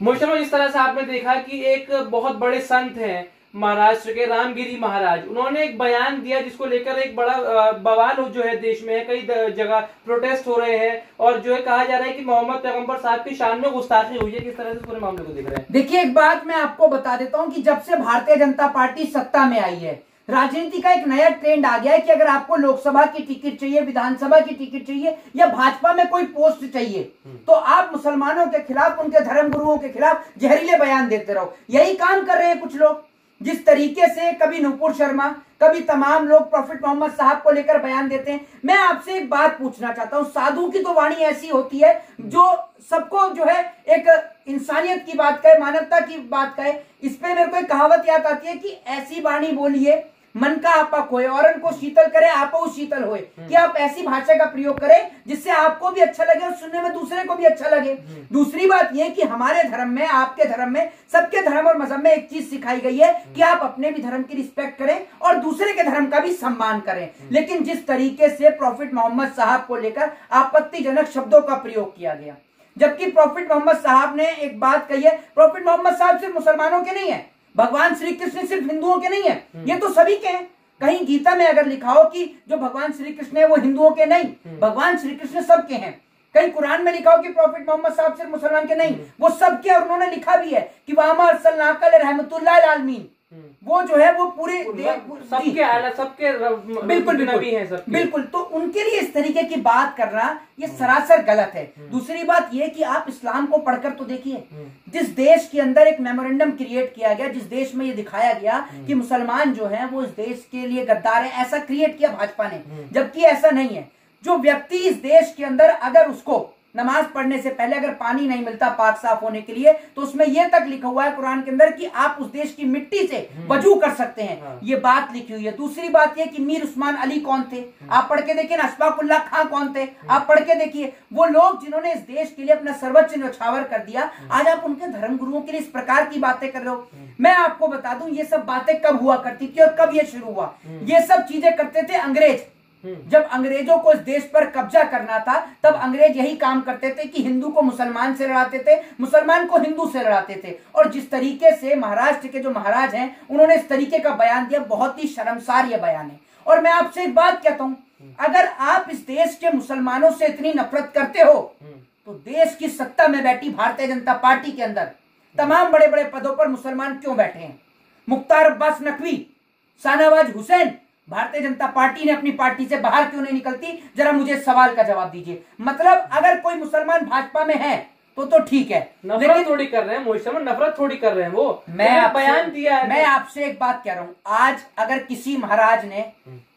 मुश्तबा, जिस तरह से आपने देखा कि एक बहुत बड़े संत हैं महाराष्ट्र के रामगिरी महाराज, उन्होंने एक बयान दिया जिसको लेकर एक बड़ा बवाल जो है देश में है, कई जगह प्रोटेस्ट हो रहे हैं और जो है कहा जा रहा है कि मोहम्मद पैगंबर साहब की शान में गुस्ताखी हुई है। किस तरह से पूरे मामले को देख रहे हैं? देखिए, एक बात मैं आपको बता देता हूं कि जब से भारतीय जनता पार्टी सत्ता में आई है, राजनीति का एक नया ट्रेंड आ गया है कि अगर आपको लोकसभा की टिकट चाहिए, विधानसभा की टिकट चाहिए या भाजपा में कोई पोस्ट चाहिए, तो आप मुसलमानों के खिलाफ, उनके धर्म गुरुओं के खिलाफ जहरीले बयान देते रहो। यही काम कर रहे हैं कुछ लोग। जिस तरीके से कभी नुपुर शर्मा, कभी तमाम लोग प्रॉफिट मोहम्मद साहब को लेकर बयान देते हैं। मैं आपसे एक बात पूछना चाहता हूं, साधु की तो वाणी ऐसी होती है जो सबको जो है एक इंसानियत की बात कहे, मानवता की बात कहे। इस पे मेरे को एक कहावत याद आती है कि ऐसी वाणी बोलिए मन का आपा खोए, औरन को शीतल करे आपो शीतल होए। कि आप ऐसी भाषा का प्रयोग करें जिससे आपको भी अच्छा लगे और सुनने में दूसरे को भी अच्छा लगे। दूसरी बात यह कि हमारे धर्म में, आपके धर्म में, सबके धर्म और मजहब में एक चीज सिखाई गई है कि आप अपने भी धर्म की रिस्पेक्ट करें और दूसरे के धर्म का भी सम्मान करें। लेकिन जिस तरीके से प्रॉफिट मोहम्मद साहब को लेकर आपत्तिजनक शब्दों का प्रयोग किया गया, जबकि प्रॉफिट मोहम्मद साहब ने एक बात कही है, प्रॉफिट मोहम्मद साहब सिर्फ मुसलमानों के नहीं है, भगवान श्री कृष्ण सिर्फ हिंदुओं के नहीं है, ये तो सभी के हैं। कहीं गीता में अगर लिखा हो कि जो भगवान श्री कृष्ण है वो हिंदुओं के नहीं, भगवान श्री कृष्ण सबके हैं। कहीं कुरान में लिखा हो कि प्रॉफिट मोहम्मद साहब सिर्फ मुसलमान के नहीं, वो सबके। और उन्होंने लिखा भी है कि वहां अरसलनाका रहमतुल्लिल आलमीन, वो जो है वो पूरे सबके बिल्कुल नबी हैं सबके। बिल्कुल। तो उनके लिए इस तरीके की बात करना ये सरासर गलत है। दूसरी बात ये कि आप इस्लाम को पढ़कर तो देखिए, जिस देश के अंदर एक मेमोरेंडम क्रिएट किया गया, जिस देश में ये दिखाया गया कि मुसलमान जो है वो इस देश के लिए गद्दार है, ऐसा क्रिएट किया भाजपा ने, जबकि ऐसा नहीं है। जो व्यक्ति इस देश के अंदर अगर उसको नमाज पढ़ने से पहले अगर पानी नहीं मिलता पाक साफ होने के लिए, तो उसमें यह तक लिखा हुआ है कुरान के अंदर कि आप उस देश की मिट्टी से वजू कर सकते हैं, ये बात लिखी हुई है। दूसरी बात यह कि मीर उस्मान अली कौन थे, आप पढ़ के देखिए। अशफाकुल्लाह खां कौन थे, आप पढ़ के देखिए। वो लोग जिन्होंने इस देश के लिए अपना सर्वोच्च न्यौछावर कर दिया, आज आप उनके धर्म गुरुओं के लिए इस प्रकार की बातें कर रहे हो। मैं आपको बता दूं ये सब बातें कब हुआ करती थी और कब ये शुरू हुआ। ये सब चीजें करते थे अंग्रेज। जब अंग्रेजों को इस देश पर कब्जा करना था, तब अंग्रेज यही काम करते थे कि हिंदू को मुसलमान से लड़ाते थे, मुसलमान को हिंदू से लड़ाते थे। और जिस तरीके से महाराष्ट्र के जो महाराज हैं, उन्होंने इस तरीके का बयान दिया, बहुत ही शर्मसार यह बयान है। और मैं आपसे एक बात कहता हूं, अगर आप इस देश के मुसलमानों से इतनी नफरत करते हो, तो देश की सत्ता में बैठी भारतीय जनता पार्टी के अंदर तमाम बड़े बड़े पदों पर मुसलमान क्यों बैठे हैं? मुख्तार अब्बास नकवी, शाहनवाज हुसैन, भारतीय जनता पार्टी ने अपनी पार्टी से बाहर क्यों नहीं निकलती? जरा मुझे सवाल का जवाब दीजिए। मतलब अगर कोई मुसलमान भाजपा में है तो ठीक है, लेकिन थोड़ी कर रहे हैं मुसलमान, नफरत थोड़ी कर रहे हैं वो। मैं बयान दिया है। मैं आपसे एक बात कह रहा हूं, आज अगर किसी महाराज ने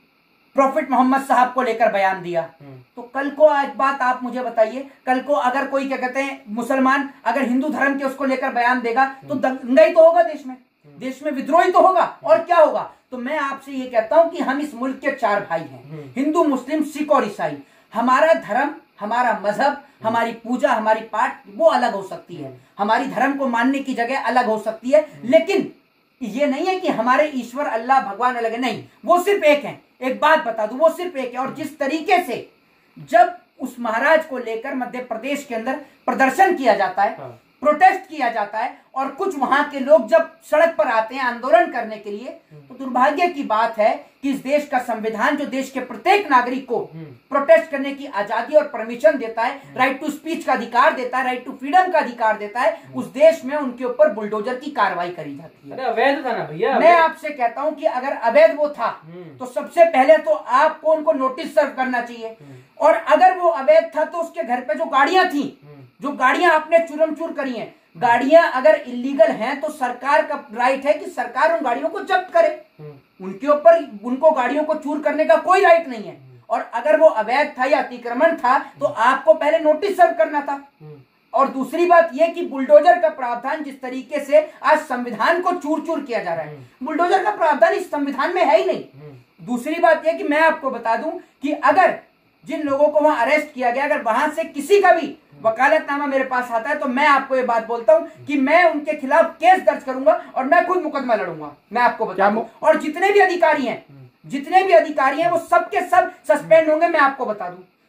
प्रॉफिट मोहम्मद साहब को लेकर बयान दिया, तो कल को एक बात आप मुझे बताइए, कल को अगर कोई क्या कहते हैं मुसलमान अगर हिंदू धर्म के उसको लेकर बयान देगा, तो दंगा ही तो होगा देश में विद्रोही तो होगा। और क्या होगा? तो मैं आपसे ये कहता हूं कि हम इस मुल्क के 4 भाई हैं, हिंदू, मुस्लिम, सिख और ईसाई। हमारा धर्म, हमारा मजहब, हमारी पूजा, हमारी पाठ वो अलग हो सकती है, हमारी धर्म को मानने की जगह अलग हो सकती है, लेकिन ये नहीं है कि हमारे ईश्वर अल्लाह भगवान अलग है, नहीं, वो सिर्फ एक है। एक बात बता दूं, वो सिर्फ एक है। और जिस तरीके से जब उस महाराज को लेकर मध्य प्रदेश के अंदर प्रदर्शन किया जाता है, प्रोटेस्ट किया जाता है, और कुछ वहां के लोग जब सड़क पर आते हैं आंदोलन करने के लिए, तो दुर्भाग्य की बात है कि इस देश का संविधान जो देश के प्रत्येक नागरिक को प्रोटेस्ट करने की आजादी और परमिशन देता है, राइट टू स्पीच का अधिकार देता है, राइट टू फ्रीडम का अधिकार देता है, उस देश में उनके ऊपर बुलडोजर की कार्रवाई करी जाती है। अरे अवैध था ना भैया। मैं आपसे कहता हूं कि अगर अवैध वो था, तो सबसे पहले तो आपको उनको नोटिस सर्व करना चाहिए। और अगर वो अवैध था, तो उसके घर पे जो गाड़ियां थी, जो गाड़ियां आपने चूरम-चूर करी हैं, गाड़ियां अगर इलीगल हैं, तो सरकार का राइट है कि सरकार उन गाड़ियों को जब्त करे। उनके ऊपर, उनको गाड़ियों को चूर करने का कोई राइट नहीं है। और अगर वो अवैध था या अतिक्रमण था, तो आपको पहले नोटिस सर्व करना था। और दूसरी बात यह कि बुलडोजर का प्रावधान, जिस तरीके से आज संविधान को चूर-चूर किया जा रहा है, बुलडोजर का प्रावधान इस संविधान में है ही नहीं। दूसरी बात यह कि मैं आपको बता दूं कि अगर जिन लोगों को वहां अरेस्ट किया गया, अगर वहां से किसी का भी वकालतनामा मेरे पास आता है, तो मैं आपको ये बात बोलता हूं कि मैं उनके खिलाफ केस दर्ज करूंगा और मैं खुद मुकदमा लड़ूंगा। मैं आपको बता दूं। और जितने भी अधिकारी हैं वो सबके सब सस्पेंड होंगे। मैं आपको बता दूं,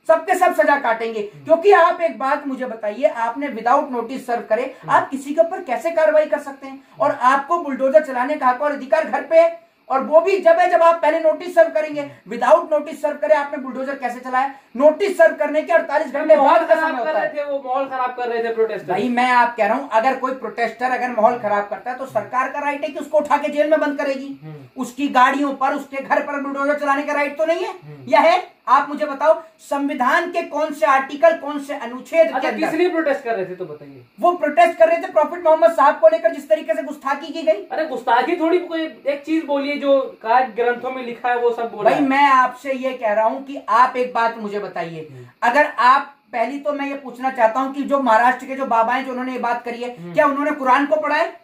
सबके सब सजा काटेंगे। क्योंकि आप एक बात मुझे बताइए, आपने विदाउट नोटिस सर्व करे आप किसी के ऊपर कैसे कार्रवाई कर सकते हैं? और आपको बुलडोजर चलाने का हक और अधिकार घर पे है, और वो भी जब आप पहले नोटिस सर्व करेंगे। विदाउट नोटिस सर्व करे आपने बुलडोजर कैसे चलाया? नोटिस सर्व करने के 48 घंटे बाद का समय होता है। वो माहौल खराब कर रहे थे प्रोटेस्टर। भाई मैं आप कह रहा हूं, अगर कोई प्रोटेस्टर अगर माहौल खराब करता है तो सरकार का राइट है कि उसको उठा के जेल में बंद करेगी। उसकी गाड़ियों पर, उसके घर पर बुलडोजर चलाने का राइट तो नहीं है, या है? आप मुझे बताओ, संविधान के कौन से आर्टिकल, कौन से अनुच्छेद के अंदर किस लिए प्रोटेस्ट कर रहे थे तो बताइए। वो प्रोटेस्ट कर रहे थे प्रॉफिट मोहम्मद साहब को लेकर, जिस तरीके से गुस्ताखी की गई। अरे गुस्ताखी थोड़ी, कोई एक चीज बोलिए जो ग्रंथों में लिखा है वो सब बोला। भाई मैं आपसे ये कह रहा हूं कि आप एक बात मुझे बताइए, अगर आप, पहली तो मैं ये पूछना चाहता हूं कि जो महाराष्ट्र के जो बाबा हैं जो उन्होंने ये बात करी है, क्या उन्होंने कुरान को पढ़ा है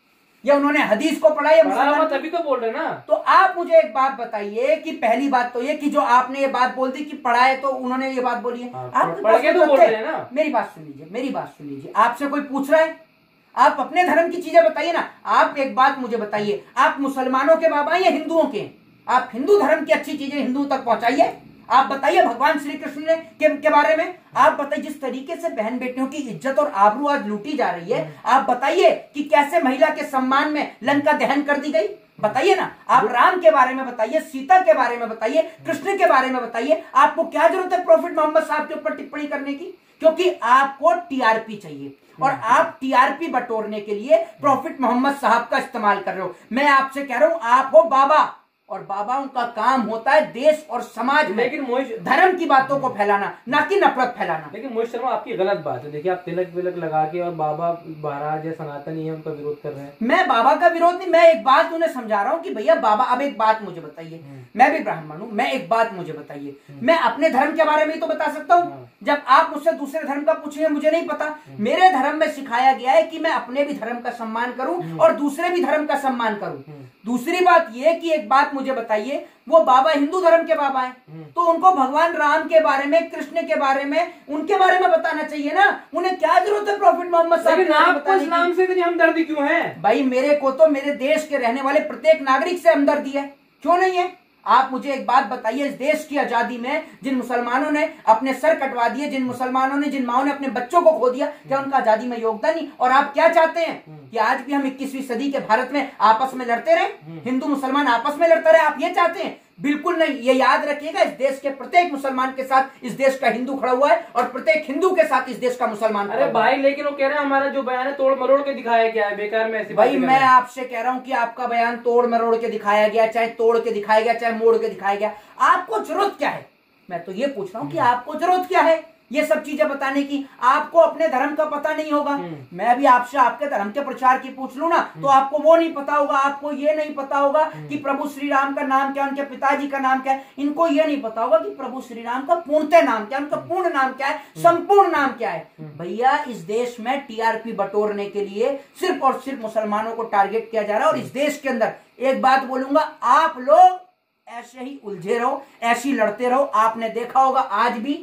या उन्होंने हदीस को पढ़ा है? तभी तो बोल रहे ना। तो आप मुझे एक बात बताइए कि पहली बात तो ये कि जो आपने ये बात बोल दी कि पढ़ा है, तो उन्होंने ये बात बोली है, आप पढ़ के तो बोल रहे हैं ना। मेरी बात सुन लीजिए, मेरी बात सुन लीजिए। आपसे कोई पूछ रहा है, आप अपने धर्म की चीजें बताइए ना। आप एक बात मुझे बताइए, आप मुसलमानों के बाबा हैं या हिंदुओं के? आप हिंदू धर्म की अच्छी चीजें हिंदू तक पहुंचाइए। आप बताइए भगवान श्री कृष्ण ने के बारे में आप बताइए, जिस तरीके से बहन बेटियों की इज्जत और आबरू आज लूटी जा रही है, आप बताइए कि कैसे महिला के सम्मान में लंका दहन कर दी गई। बताइए ना। आप राम के बारे में बताइए, सीता के बारे में बताइए, कृष्ण के बारे में बताइए। आपको क्या जरूरत है प्रॉफिट मोहम्मद साहब के ऊपर टिप्पणी करने की? क्योंकि आपको टीआरपी चाहिए और आप टीआरपी बटोरने के लिए प्रॉफिट मोहम्मद साहब का इस्तेमाल कर रहे हो। मैं आपसे कह रहा हूं, आप हो बाबा, और बाबाओं का काम होता है देश और समाज में लेकिन धर्म की बातों को फैलाना, ना कि नफरत फैलाना। लेकिन मोहित शर्मा आपकी गलत बात है। देखिए आप तिलक विलक लगा के और बाबा महाराज या सनातनी है उनका विरोध कर रहे हैं। मैं बाबा का विरोध नहीं, मैं एक बात उन्हें समझा रहा हूँ कि भैया बाबा, अब एक बात मुझे बताइए, मैं भी ब्राह्मण हूँ, मैं एक बात मुझे बताइए, मैं अपने धर्म के बारे में तो बता सकता हूँ। जब आप मुझसे दूसरे धर्म का पूछेंगे मुझे नहीं पता। मेरे धर्म में सिखाया गया है कि मैं अपने भी धर्म का सम्मान करूं और दूसरे भी धर्म का सम्मान करूं। दूसरी बात यह कि एक बात मुझे बताइए, वो बाबा हिंदू धर्म के बाबा हैं, तो उनको भगवान राम के बारे में, कृष्ण के बारे में, उनके बारे में बताना चाहिए ना। उन्हें क्या जरूरत है प्रॉफिट मोहम्मद साहब के नाम से इतनी हमदर्दी क्यों है? भाई मेरे को तो मेरे देश के रहने वाले प्रत्येक नागरिक से हमदर्दी है, क्यों नहीं है? आप मुझे एक बात बताइए, इस देश की आजादी में जिन मुसलमानों ने अपने सर कटवा दिए, जिन मुसलमानों ने, जिन माओ ने अपने बच्चों को खो दिया, क्या उनका आजादी में योगदान नहीं? और आप क्या चाहते हैं कि आज भी हम 21वीं सदी के भारत में आपस में लड़ते रहे, हिंदू मुसलमान आपस में लड़ते रहे? आप ये चाहते हैं? बिल्कुल नहीं। ये याद रखिएगा, इस देश के प्रत्येक मुसलमान के साथ इस देश का हिंदू खड़ा हुआ है और प्रत्येक हिंदू के साथ इस देश का मुसलमान। अरे भाई, लेकिन वो कह रहे हैं हमारा जो बयान है तोड़ मरोड़ के दिखाया गया है, बेकार में ऐसी भाई मैं आपसे कह रहा हूं कि आपका बयान तोड़ मरोड़ के दिखाया गया, चाहे तोड़ के दिखाया गया, चाहे मोड़ के दिखाया गया। आपको जरूरत क्या है? मैं तो ये पूछ रहा हूं कि आपको जरूरत क्या है ये सब चीजें बताने की? आपको अपने धर्म का पता नहीं होगा। मैं भी आपसे आपके धर्म के प्रचार की पूछ लूं ना, तो आपको वो नहीं पता होगा। आपको ये नहीं पता होगा कि प्रभु श्री राम का नाम क्या, उनके पिताजी का नाम क्या है। इनको ये नहीं पता होगा कि प्रभु श्री राम का पूर्णतः नाम क्या है, उनका पूर्ण नाम क्या है, संपूर्ण नाम क्या है। भैया इस देश में टीआरपी बटोरने के लिए सिर्फ और सिर्फ मुसलमानों को टारगेट किया जा रहा है। और इस देश के अंदर एक बात बोलूंगा, आप लोग ऐसे ही उलझे रहो, ऐसे ही लड़ते रहो। आपने देखा होगा आज भी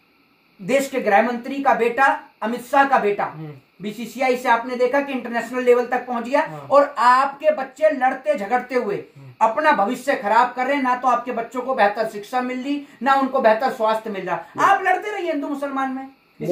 देश के गृह मंत्री का बेटा, अमित शाह का बेटा बीसीसीआई से आपने देखा कि इंटरनेशनल लेवल तक पहुंच गया। और आपके बच्चे लड़ते झगड़ते हुए अपना भविष्य खराब कर रहे हैं। ना तो आपके बच्चों को बेहतर शिक्षा मिल रही, ना उनको बेहतर स्वास्थ्य मिल रहा। आप लड़ते रहिए हिंदू मुसलमान में।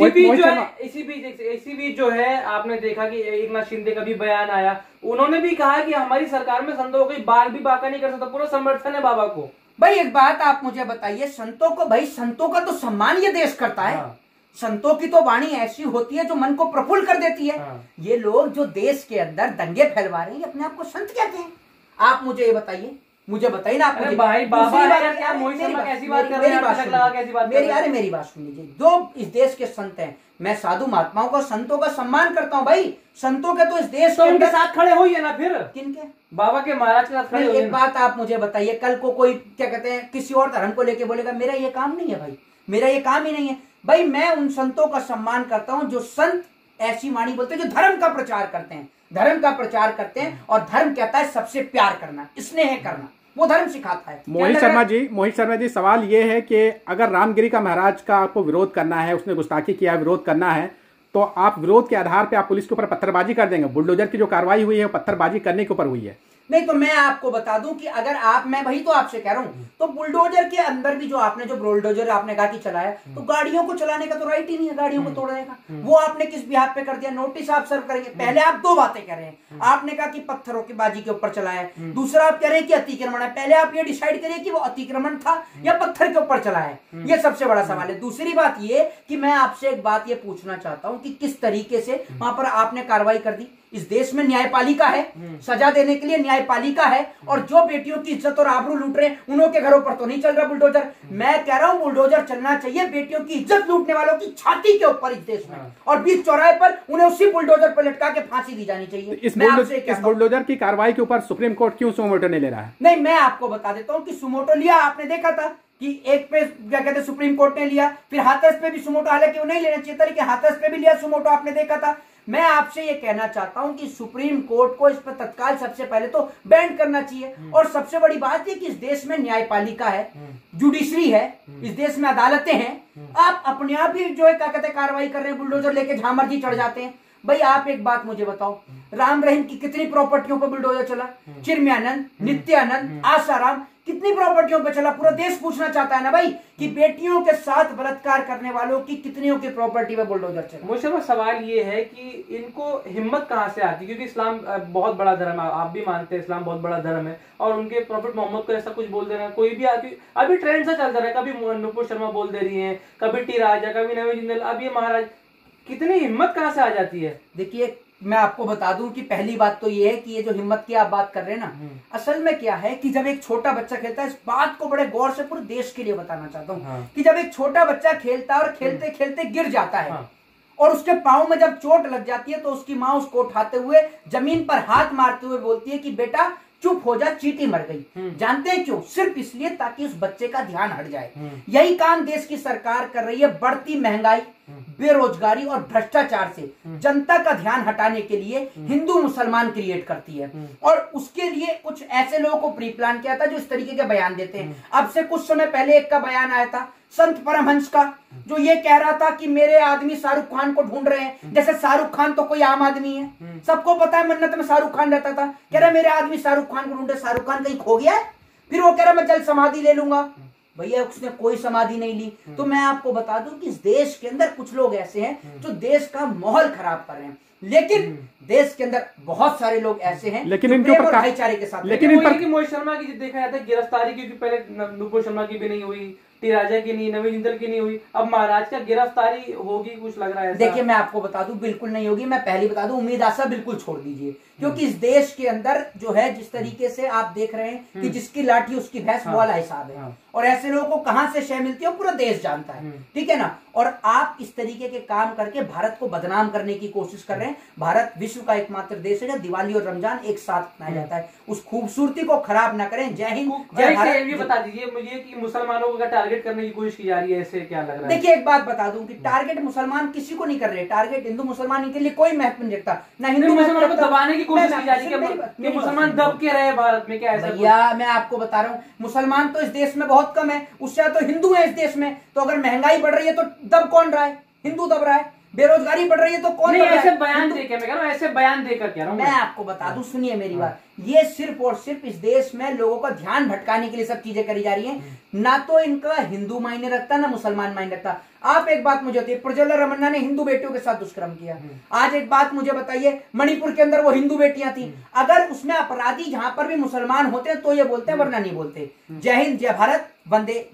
इसी बीच जो है आपने देखा कि एकनाथ शिंदे का भी बयान आया। उन्होंने भी कहा कि हमारी सरकार में संतों को बाल भी बाका नहीं कर सकता, पूरा समर्थन है बाबा को। भाई एक बात आप मुझे बताइए, संतों को, भाई संतों का तो सम्मान ये देश करता है। संतों की तो वाणी ऐसी होती है जो मन को प्रफुल्ल कर देती है। ये लोग जो देश के अंदर दंगे फैलवा रहे हैं, अपने आप को संत कहते हैं। आप मुझे ये बताइए, मुझे बताइए ना। आप भाई बाबा क्या मोहित शर्मा कैसी बात कर रहे हैं? मेरी बात सुन लीजिए। जो इस देश के संत हैं, मैं साधु महात्माओं को, संतों का सम्मान करता हूँ। भाई संतों के तो इस देश तो उनके साथ खड़े होइए ना। फिर किनके? बाबा के, महाराज के साथ खड़े होइए। एक बात आप मुझे बताइए, कल को कोई क्या कहते हैं किसी और धर्म को लेके बोलेगा, मेरा ये काम नहीं है भाई, मेरा ये काम ही नहीं है। भाई मैं उन संतों का सम्मान करता हूं जो संत ऐसी वाणी बोलते हैं, जो धर्म का प्रचार करते हैं, धर्म का प्रचार करते हैं। और धर्म कहता है सबसे प्यार करना, स्नेह करना, वो धर्म सिखाता है। मोहित शर्मा जी सवाल ये है कि अगर रामगिरी का महाराज का आपको विरोध करना है, उसने गुस्ताखी किया, विरोध करना है, तो आप विरोध के आधार पे आप पुलिस के ऊपर पत्थरबाजी कर देंगे? बुलडोजर की जो कार्रवाई हुई है वो पत्थरबाजी करने के ऊपर हुई है। नहीं तो मैं आपको बता दूं कि अगर मैं वही तो आपसे कह रहा हूं, तो बुलडोजर के अंदर भी जो बुलडोजर आपने कहा कि चलाया, तो गाड़ियों को चलाने का तो राइट ही नहीं है, गाड़ियों को तोड़ने का। वो आपने किस बिहाफ पे कर दिया? नोटिस आप सर्व करेंगे। पहले आप दो बातें कर रहे हैं, आपने कहा कि पत्थरों की बाजी के ऊपर चलाया है, दूसरा आप कह रहे हैं कि अतिक्रमण है। पहले आप ये डिसाइड करिए कि वो अतिक्रमण था या पत्थर के ऊपर चलाया है, ये सबसे बड़ा सवाल है। दूसरी बात ये कि मैं आपसे एक बात ये पूछना चाहता हूं कि किस तरीके से वहां पर आपने कार्रवाई कर दी। इस देश में न्यायपालिका है, सजा देने के लिए न्यायपालिका है, और जो बेटियों की इज्जत और आबरू लूट रहे हैं उन्हों के घरों पर तो नहीं चल रहा बुलडोजर। मैं कह रहा हूं बुलडोजर चलना चाहिए बेटियों की इज्जत लूटने वालों की छाती के ऊपर इस देश में, और बीच चौराहे पर उन्हें उसी बुलडोजर पर लटका के फांसी दी जानी चाहिए। इस बुलडोजर की कार्रवाई के ऊपर सुप्रीम कोर्ट क्यों सुमोटो नहीं ले रहा है? नहीं, मैं आपको बता देता हूं कि सुमोटो लिया, आपने देखा था कि एक पे क्या कहते हैं सुप्रीम कोर्ट ने लिया, फिर हाथरस पे भी सुमोटो, हालांकि वो नहीं लेना चाहिए था, लेकिन हाथरस पे भी लिया सुमोटो, आपने देखा था। मैं आपसे ये कहना चाहता हूं कि सुप्रीम कोर्ट को इस पर तत्काल सबसे पहले तो बैंड करना चाहिए। और सबसे बड़ी बात है कि इस देश में न्यायपालिका है, जुडिशरी है, इस देश में अदालतें हैं। आप अपने आप ही जो है क्या कहते हैं कार्रवाई कर रहे हैं, बुलडोजर लेके जहां मर्जी चढ़ जाते हैं। भाई आप एक बात मुझे बताओ, राम रहीम की कितनी प्रॉपर्टियों पर बुलडोजर चला? चिरम्यानंद, नित्यानंद, आसाराम, कितनी प्रॉपर्टियों पर चला? पूरा देश पूछना चाहता है ना भाई कि बेटियों के साथ बलात्कार करने वालों की कितनियों की प्रॉपर्टी पे बुलडोजर चला। मुझे सवाल ये है कि इनको हिम्मत कहाँ से आती है, क्योंकि इस्लाम बहुत बड़ा धर्म है, आप भी मानते हैं इस्लाम बहुत बड़ा धर्म है, और उनके प्रॉफिट मोहम्मद को ऐसा कुछ बोल देना, कोई भी अभी ट्रेंड सा चलता है, कभी नुपुर शर्मा बोल दे रही है, कभी टी राजा, कभी नवीन जिंदल, अब ये महाराज, कितनी हिम्मत कहाँ से आ जाती है? देखिए मैं आपको बता दूं कि पहली बात तो ये है कि ये जो हिम्मत की आप बात कर रहे हैं ना, असल में क्या है कि जब एक छोटा बच्चा खेलता है, इस बात को बड़े गौर से पूरे देश के लिए बताना चाहता हूँ कि जब एक छोटा बच्चा खेलता है और खेलते खेलते गिर जाता है और उसके पाँव में जब चोट लग जाती है, तो उसकी माँ उसको उठाते हुए जमीन पर हाथ मारते हुए बोलती है कि बेटा चुप हो जा, चींटी मर गई। जानते हैं क्यों? सिर्फ इसलिए ताकि उस बच्चे का ध्यान हट जाए। यही काम देश की सरकार कर रही है, बढ़ती महंगाई, बेरोजगारी और भ्रष्टाचार से जनता का ध्यान हटाने के लिए हिंदू मुसलमान क्रिएट करती है, और उसके लिए कुछ ऐसे लोगों को प्री प्लान किया था जो इस तरीके के बयान देते हैं। अब से कुछ समय पहले एक का बयान आया था संत परमहंस का, जो ये कह रहा था कि मेरे आदमी शाहरुख खान को ढूंढ रहे हैं, जैसे शाहरुख खान तो कोई आम आदमी है, सबको पता है मन्नत में शाहरुख खान रहता था, कह रहा मेरे आदमी शाहरुख खान को ढूंढे, शाहरुख खान कहीं खो गया है? फिर वो कह रहा मैं जल समाधि ले लूंगा। भैया उसने कोई समाधि नहीं ली। तो मैं आपको बता दूं कि इस देश के अंदर कुछ लोग ऐसे हैं जो देश का माहौल खराब कर रहे हैं, लेकिन देश के अंदर बहुत सारे लोग ऐसे हैं लेकिन इनके ऊपर भाईचारे के साथ। लेकिन इन पर मोहित शर्मा की देखा जाता है गिरफ्तारी, क्योंकि पहले नुपुर शर्मा की भी नहीं हुई, टी राजा की नहीं, नवीन जिंदल की नहीं हुई, अब महाराज का गिरफ्तारी होगी कुछ लग रहा है? देखिए मैं आपको बता दूं बिल्कुल नहीं होगी। मैं पहले बता दूं उम्मीद आशा बिल्कुल छोड़ दीजिए, क्योंकि इस देश के अंदर जो है जिस तरीके से आप देख रहे हैं कि जिसकी लाठी उसकी भैंस वाला हिसाब है, और ऐसे लोगों को कहां से शय मिलती है पूरा देश जानता है, ठीक है ना। और आप इस तरीके के काम करके भारत को बदनाम करने की कोशिश कर रहे हैं। भारत विश्व का एकमात्र देश है जहाँ दिवाली और रमजान एक साथ मनाया जाता है, उस खूबसूरती को खराब ना करें। जय हिंद जय भारत। ये बता दीजिए मुझे कि मुसलमानों को टारगेट करने की कोशिश की जा रही है, ऐसे क्या लग रहा है? देखिए एक बात बता दूं कि टारगेट मुसलमान किसी को नहीं कर रहे, टारगेट हिंदू मुसलमान इनके लिए कोई महत्व नहीं रखता, ना हिंदू मुसलमान को दबाने की कोशिश की जा रही है, मुसलमान दब के रहे भारत में, क्या ऐसा? भैया मैं आपको बता रहा हूँ मुसलमान तो इस देश में बहुत कम है, उससे तो हिंदू है इस देश में। तो अगर महंगाई बढ़ रही है तो दब कौन रहा है? हिंदू दब रहा है। बेरोजगारी बढ़ रही है तो कौन? नहीं, ऐसे बयान देकर मैं कह रहा हूं, ऐसे बयान देकर कह रहा हूं। मैं आपको बता दूं, सुनिए मेरी बात, ये सिर्फ और सिर्फ इस देश में लोगों का ध्यान भटकाने के लिए सब चीजें करी जा रही हैं। ना तो इनका हिंदू मायने रखता ना मुसलमान मायने रखता। आप एक बात मुझे बताइए, प्रज्वला रमन्ना ने हिंदू बेटियों के साथ दुष्कर्म किया। आज एक बात मुझे बताइए, मणिपुर के अंदर वो हिंदू बेटियां थी, अगर उसमें अपराधी जहां पर भी मुसलमान होते हैं तो ये बोलते हैं, वरना नहीं बोलते। जय हिंद जय भारत, वंदे